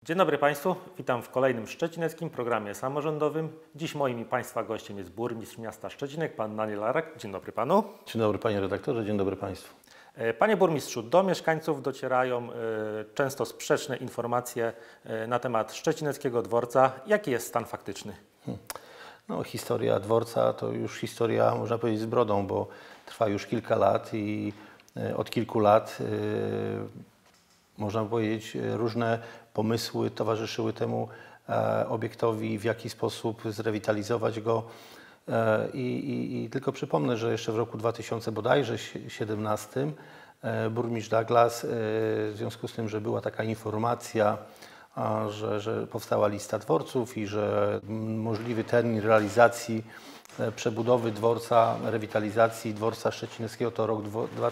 Dzień dobry Państwu, witam w kolejnym szczecineckim programie samorządowym. Dziś moim i Państwa gościem jest burmistrz miasta Szczecinek, pan Daniel Arek. Dzień dobry Panu. Dzień dobry Panie Redaktorze, dzień dobry Państwu. Panie Burmistrzu, do mieszkańców docierają często sprzeczne informacje na temat Szczecineckiego Dworca. Jaki jest stan faktyczny? No, historia dworca to już historia, można powiedzieć, z brodą, bo trwa już kilka lat i od kilku lat można powiedzieć, różne pomysły towarzyszyły temu obiektowi, w jaki sposób zrewitalizować go. I tylko przypomnę, że jeszcze w roku 2017 burmistrz Douglas, w związku z tym, że była taka informacja, że powstała lista dworców i że możliwy termin realizacji przebudowy dworca, rewitalizacji dworca szczecineckiego to rok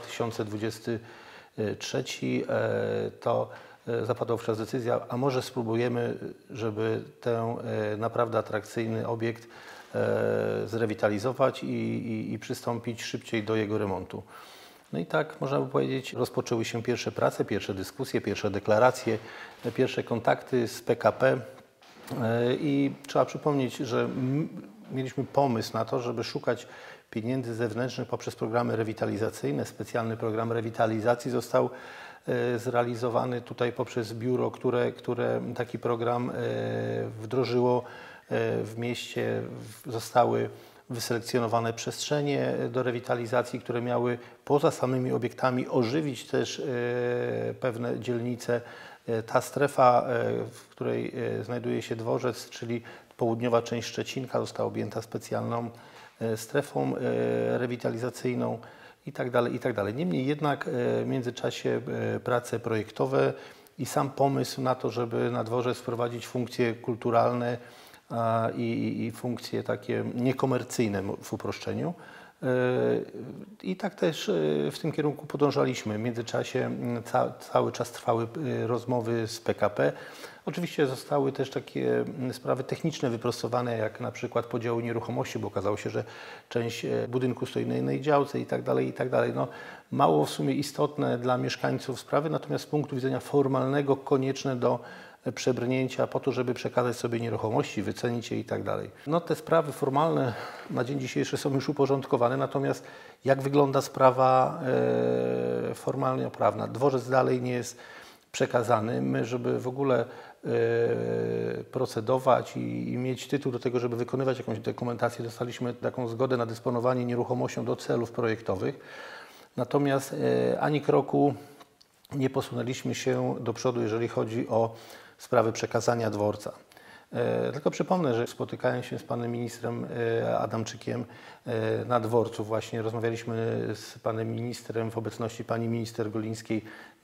2023, to zapadła wówczas decyzja, a może spróbujemy, żeby ten naprawdę atrakcyjny obiekt zrewitalizować i przystąpić szybciej do jego remontu. No i tak, można by powiedzieć, rozpoczęły się pierwsze prace, pierwsze dyskusje, pierwsze deklaracje, pierwsze kontakty z PKP i trzeba przypomnieć, że mieliśmy pomysł na to, żeby szukać pieniędzy zewnętrznych poprzez programy rewitalizacyjne. Specjalny program rewitalizacji został zrealizowany tutaj poprzez biuro, które taki program wdrożyło. W mieście zostały wyselekcjonowane przestrzenie do rewitalizacji, które miały poza samymi obiektami ożywić też pewne dzielnice. Ta strefa, w której znajduje się dworzec, czyli południowa część Szczecinka, została objęta specjalną strefą rewitalizacyjną i tak dalej, i tak dalej. Niemniej jednak w międzyczasie prace projektowe i sam pomysł na to, żeby na dworzec wprowadzić funkcje kulturalne i funkcje takie niekomercyjne w uproszczeniu. I tak też w tym kierunku podążaliśmy. W międzyczasie cały czas trwały rozmowy z PKP. Oczywiście zostały też takie sprawy techniczne wyprostowane, jak na przykład podział nieruchomości, bo okazało się, że część budynku stoi na innej działce i tak dalej, i tak dalej. No, mało w sumie istotne dla mieszkańców sprawy, natomiast z punktu widzenia formalnego konieczne do przebrnięcia po to, żeby przekazać sobie nieruchomości, wycenić je i tak dalej. No, te sprawy formalne na dzień dzisiejszy są już uporządkowane, natomiast jak wygląda sprawa formalno-prawna? Dworzec dalej nie jest przekazany. My, żeby w ogóle procedować i mieć tytuł do tego, żeby wykonywać jakąś dokumentację, dostaliśmy taką zgodę na dysponowanie nieruchomością do celów projektowych. Natomiast ani kroku nie posunęliśmy się do przodu, jeżeli chodzi o sprawę przekazania dworca. Tylko przypomnę, że spotykając się z panem ministrem Adamczykiem na dworcu, właśnie rozmawialiśmy z panem ministrem w obecności pani minister Golińskiej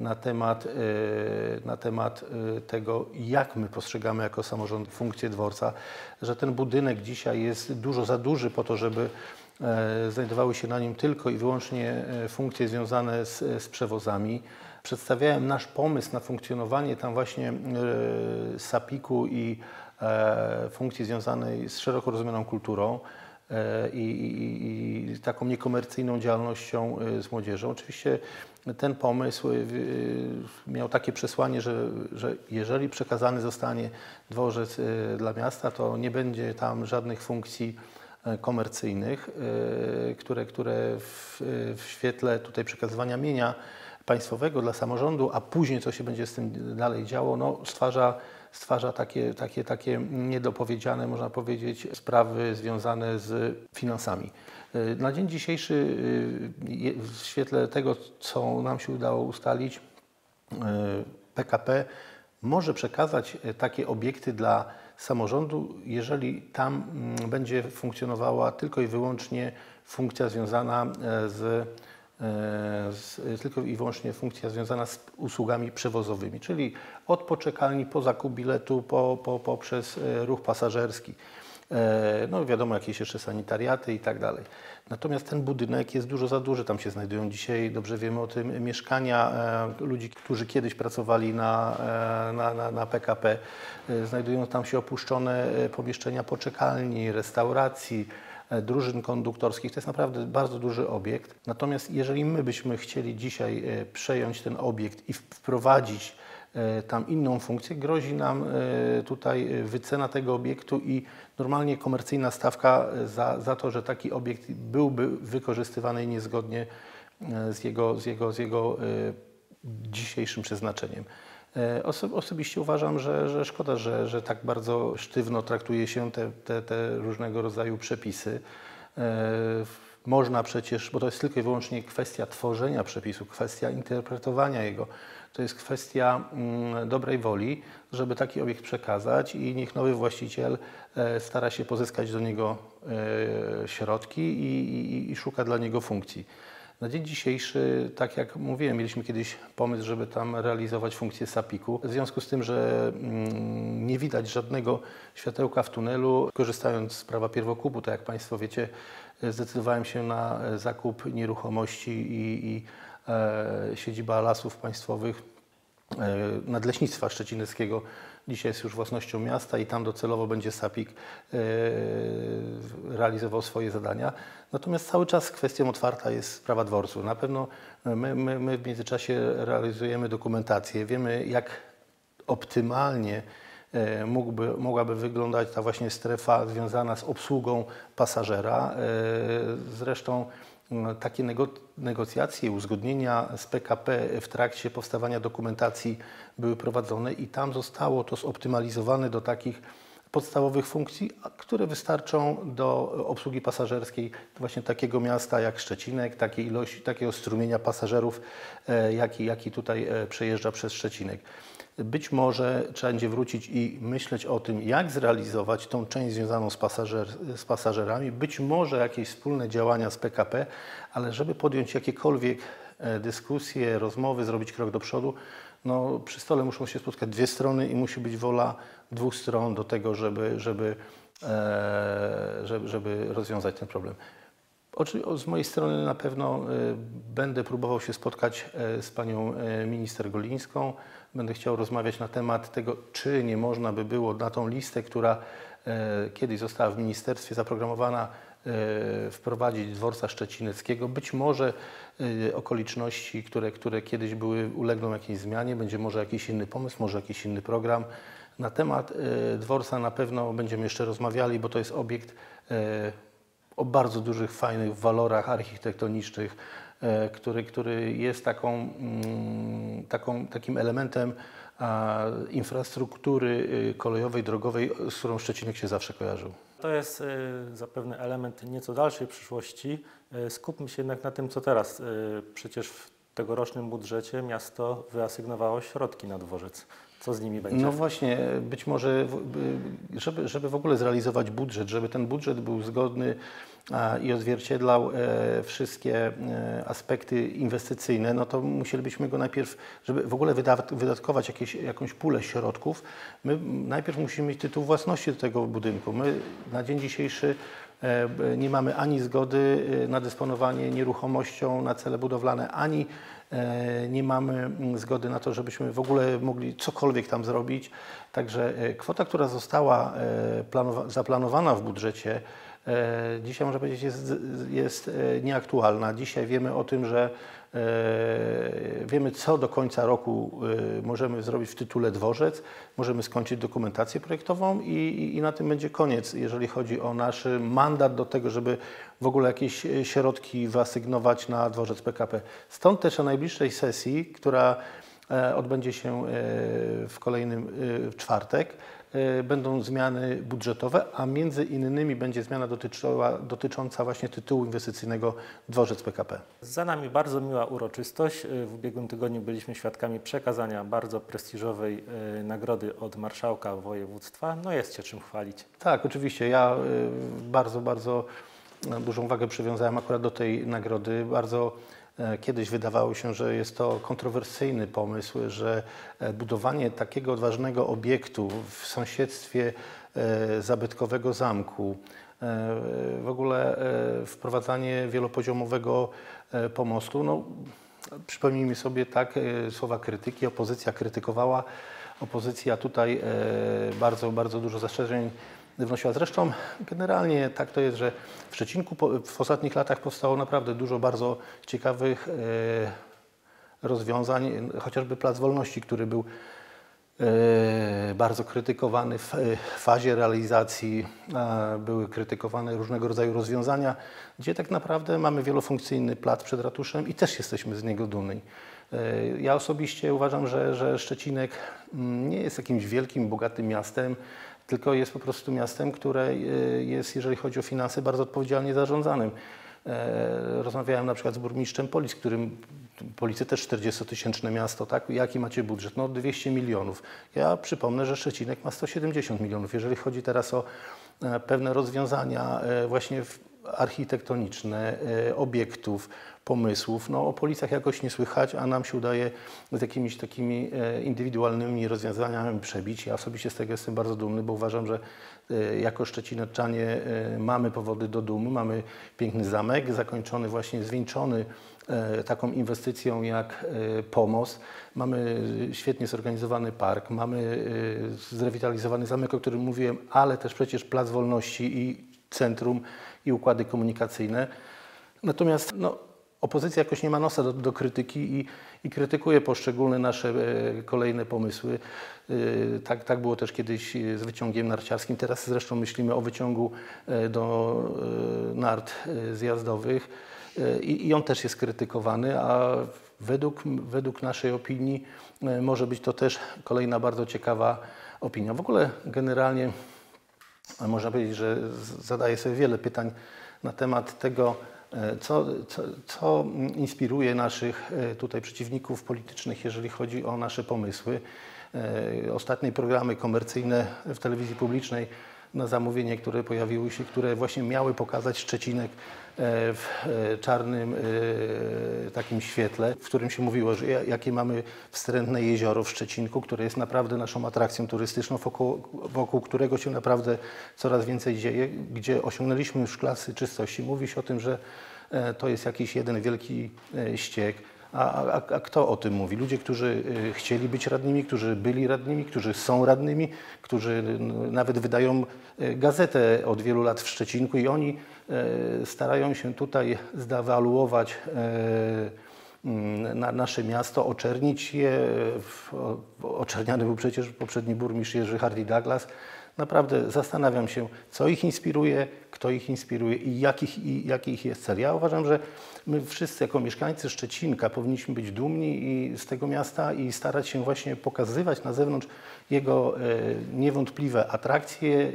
na temat tego, jak my postrzegamy jako samorząd funkcję dworca, że ten budynek dzisiaj jest dużo za duży po to, żeby znajdowały się na nim tylko i wyłącznie funkcje związane z przewozami. Przedstawiałem nasz pomysł na funkcjonowanie tam właśnie SAPIK-u i funkcji związanej z szeroko rozumianą kulturą i taką niekomercyjną działalnością z młodzieżą. Oczywiście ten pomysł miał takie przesłanie, że jeżeli przekazany zostanie dworzec dla miasta, to nie będzie tam żadnych funkcji komercyjnych, które w świetle tutaj przekazywania mienia państwowego dla samorządu, a później co się będzie z tym dalej działo, no, stwarza takie niedopowiedziane, można powiedzieć, sprawy związane z finansami. Na dzień dzisiejszy w świetle tego, co nam się udało ustalić, PKP może przekazać takie obiekty dla samorządu, jeżeli tam będzie funkcjonowała tylko i wyłącznie funkcja związana z usługami przewozowymi, czyli od poczekalni po zakup biletu, poprzez ruch pasażerski. No wiadomo, jakieś jeszcze sanitariaty i tak dalej. Natomiast ten budynek jest dużo za duży. Tam się znajdują dzisiaj, dobrze wiemy o tym, mieszkania ludzi, którzy kiedyś pracowali na PKP. Znajdują tam się opuszczone pomieszczenia poczekalni, restauracji, drużyn konduktorskich. To jest naprawdę bardzo duży obiekt. Natomiast jeżeli my byśmy chcieli dzisiaj przejąć ten obiekt i wprowadzić tam inną funkcję, grozi nam tutaj wycena tego obiektu i normalnie komercyjna stawka za to, że taki obiekt byłby wykorzystywany niezgodnie z jego dzisiejszym przeznaczeniem. Osobiście uważam, że szkoda, że tak bardzo sztywno traktuje się te różnego rodzaju przepisy. Można przecież, bo to jest tylko i wyłącznie kwestia tworzenia przepisu, kwestia interpretowania jego. To jest kwestia dobrej woli, żeby taki obiekt przekazać i niech nowy właściciel stara się pozyskać do niego środki i szuka dla niego funkcji. Na dzień dzisiejszy, tak jak mówiłem, mieliśmy kiedyś pomysł, żeby tam realizować funkcję SAPIK-u. W związku z tym, że nie widać żadnego światełka w tunelu, korzystając z prawa pierwokupu, tak jak Państwo wiecie, zdecydowałem się na zakup nieruchomości i siedziba Lasów Państwowych, Nadleśnictwa Szczecineckiego dzisiaj jest już własnością miasta i tam docelowo będzie SAPIK realizował swoje zadania. Natomiast cały czas kwestią otwarta jest sprawa dworcu. Na pewno my w międzyczasie realizujemy dokumentację. Wiemy, jak optymalnie mogłaby wyglądać ta właśnie strefa związana z obsługą pasażera. Zresztą takie negocjacje, uzgodnienia z PKP w trakcie powstawania dokumentacji były prowadzone i tam zostało to zoptymalizowane do takich podstawowych funkcji, które wystarczą do obsługi pasażerskiej właśnie takiego miasta jak Szczecinek, takiej ilości, takiego strumienia pasażerów, jaki tutaj przejeżdża przez Szczecinek. Być może trzeba będzie wrócić i myśleć o tym, jak zrealizować tą część związaną z pasażerami, być może jakieś wspólne działania z PKP, ale żeby podjąć jakiekolwiek dyskusje, rozmowy, zrobić krok do przodu, no, przy stole muszą się spotkać dwie strony i musi być wola dwóch stron do tego, żeby rozwiązać ten problem. Z mojej strony na pewno będę próbował się spotkać z panią minister Golińską. Będę chciał rozmawiać na temat tego, czy nie można by było na tą listę, która kiedyś została w ministerstwie zaprogramowana, wprowadzić dworca szczecineckiego. Być może okoliczności, które kiedyś były, ulegną jakiejś zmianie, będzie może jakiś inny pomysł, może jakiś inny program. Na temat dworca na pewno będziemy jeszcze rozmawiali, bo to jest obiekt o bardzo dużych, fajnych walorach architektonicznych, który jest takim elementem infrastruktury kolejowej, drogowej, z którą Szczecinek się zawsze kojarzył. To jest zapewne element nieco dalszej przyszłości. Skupmy się jednak na tym, co teraz. Przecież w tegorocznym budżecie miasto wyasygnowało środki na dworzec. Co z nimi będzie? No właśnie, być może, żeby w ogóle zrealizować budżet, żeby ten budżet był zgodny i odzwierciedlał wszystkie aspekty inwestycyjne, no to musielibyśmy go najpierw, żeby w ogóle wydatkować jakąś pulę środków, my najpierw musimy mieć tytuł własności do tego budynku. My na dzień dzisiejszy nie mamy ani zgody na dysponowanie nieruchomością na cele budowlane, ani nie mamy zgody na to, żebyśmy w ogóle mogli cokolwiek tam zrobić. Także kwota, która została zaplanowana w budżecie, dzisiaj można powiedzieć jest nieaktualna. Dzisiaj wiemy o tym, że wiemy, co do końca roku możemy zrobić w tytule dworzec, możemy skończyć dokumentację projektową i na tym będzie koniec, jeżeli chodzi o nasz mandat do tego, żeby w ogóle jakieś środki wyasygnować na dworzec PKP. Stąd też na najbliższej sesji, która odbędzie się w kolejnym czwartek, będą zmiany budżetowe, a między innymi będzie zmiana dotycząca właśnie tytułu inwestycyjnego dworzec PKP. Za nami bardzo miła uroczystość. W ubiegłym tygodniu byliśmy świadkami przekazania bardzo prestiżowej nagrody od marszałka województwa. No jest się czym chwalić. Tak, oczywiście. Ja bardzo dużą wagę przywiązałem akurat do tej nagrody. Kiedyś wydawało się, że jest to kontrowersyjny pomysł, że budowanie takiego odważnego obiektu w sąsiedztwie zabytkowego zamku, w ogóle wprowadzanie wielopoziomowego pomostu, no, przypomnijmy sobie tak słowa krytyki, opozycja krytykowała, opozycja tutaj bardzo dużo zastrzeżeń wnosiła. Zresztą generalnie tak to jest, że w Szczecinku w ostatnich latach powstało naprawdę dużo bardzo ciekawych rozwiązań, chociażby Plac Wolności, który był bardzo krytykowany w fazie realizacji, były krytykowane różnego rodzaju rozwiązania, gdzie tak naprawdę mamy wielofunkcyjny plac przed ratuszem i też jesteśmy z niego dumni. Ja osobiście uważam, że Szczecinek nie jest jakimś wielkim, bogatym miastem, tylko jest po prostu miastem, które jest, jeżeli chodzi o finanse, bardzo odpowiedzialnie zarządzanym. Rozmawiałem na przykład z burmistrzem Polic, Police też 40-tysięczne miasto, tak? Jaki macie budżet? No 200 milionów. Ja przypomnę, że Szczecinek ma 170 milionów. Jeżeli chodzi teraz o pewne rozwiązania właśnie architektoniczne, obiektów, pomysłów, no o Policach jakoś nie słychać, a nam się udaje z jakimiś takimi indywidualnymi rozwiązaniami przebić. Ja osobiście z tego jestem bardzo dumny, bo uważam, że jako szczecineczanie mamy powody do dumy, mamy piękny zamek, zakończony właśnie, zwieńczony taką inwestycją jak pomost. Mamy świetnie zorganizowany park, mamy zrewitalizowany zamek, o którym mówiłem, ale też przecież Plac Wolności i centrum i układy komunikacyjne. Natomiast no, opozycja jakoś nie ma nosa do krytyki i krytykuje poszczególne nasze kolejne pomysły. Tak było też kiedyś z wyciągiem narciarskim. Teraz zresztą myślimy o wyciągu do nart zjazdowych i on też jest krytykowany, a według naszej opinii może być to też kolejna bardzo ciekawa opinia. W ogóle generalnie można powiedzieć, że zadaję sobie wiele pytań na temat tego, co inspiruje naszych tutaj przeciwników politycznych, jeżeli chodzi o nasze pomysły. Ostatnie programy komercyjne w telewizji publicznej na zamówienie, które pojawiły się, które właśnie miały pokazać Szczecinek w czarnym takim świetle, w którym się mówiło, że jakie mamy wstrętne jezioro w Szczecinku, które jest naprawdę naszą atrakcją turystyczną, wokół którego się naprawdę coraz więcej dzieje, gdzie osiągnęliśmy już klasy czystości. Mówi się o tym, że to jest jakiś jeden wielki ściek. A kto o tym mówi? Ludzie, którzy chcieli być radnymi, którzy byli radnymi, którzy są radnymi, którzy nawet wydają gazetę od wielu lat w Szczecinku i oni starają się tutaj zdewaluować nasze miasto, oczernić je. Oczerniany był przecież poprzedni burmistrz Jerzy Hardy-Douglas. Naprawdę zastanawiam się, co ich inspiruje, kto ich inspiruje i jaki ich jest cel. Ja uważam, że my wszyscy jako mieszkańcy Szczecinka powinniśmy być dumni z tego miasta i starać się właśnie pokazywać na zewnątrz jego niewątpliwe atrakcje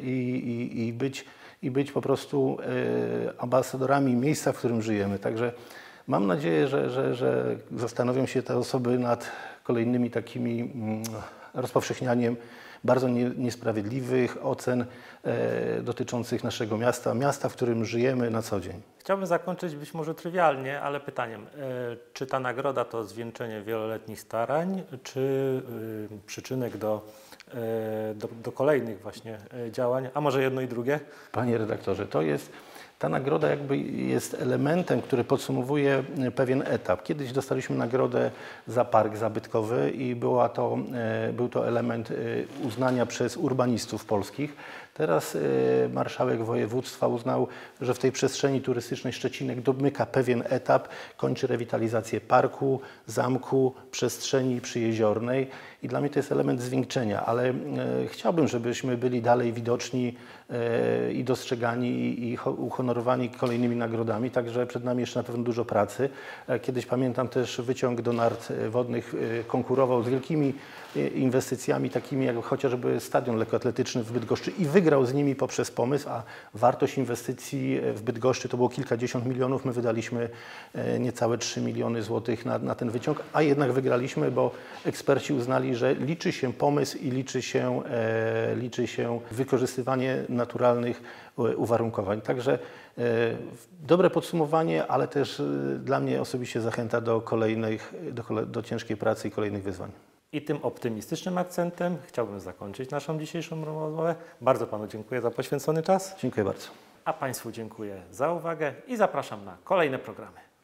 i być po prostu ambasadorami miejsca, w którym żyjemy. Także mam nadzieję, że zastanowią się te osoby nad kolejnymi takimi rozpowszechnianiem bardzo niesprawiedliwych ocen dotyczących naszego miasta, w którym żyjemy na co dzień. Chciałbym zakończyć być może trywialnie, ale pytaniem, czy ta nagroda to zwieńczenie wieloletnich starań, czy przyczynek do kolejnych właśnie działań, a może jedno i drugie? Panie redaktorze, ta nagroda jakby jest elementem, który podsumowuje pewien etap. Kiedyś dostaliśmy nagrodę za park zabytkowy i był to element uznania przez urbanistów polskich. Teraz marszałek województwa uznał, że w tej przestrzeni turystycznej Szczecinek domyka pewien etap, kończy rewitalizację parku, zamku, przestrzeni przyjeziornej i dla mnie to jest element zwieńczenia, ale chciałbym, żebyśmy byli dalej widoczni i dostrzegani i uhonorowani kolejnymi nagrodami, także przed nami jeszcze na pewno dużo pracy. Kiedyś pamiętam też wyciąg do nart wodnych konkurował z wielkimi inwestycjami, takimi jak chociażby stadion lekkoatletyczny w Bydgoszczy i wygrał z nimi poprzez pomysł, a wartość inwestycji w Bydgoszczy to było kilkadziesiąt milionów. My wydaliśmy niecałe 3 miliony złotych na ten wyciąg, a jednak wygraliśmy, bo eksperci uznali, że liczy się pomysł i liczy się wykorzystywanie naturalnych uwarunkowań. Także dobre podsumowanie, ale też dla mnie osobiście zachęta do ciężkiej pracy i kolejnych wyzwań. I tym optymistycznym akcentem chciałbym zakończyć naszą dzisiejszą rozmowę. Bardzo Panu dziękuję za poświęcony czas. Dziękuję bardzo. A Państwu dziękuję za uwagę i zapraszam na kolejne programy.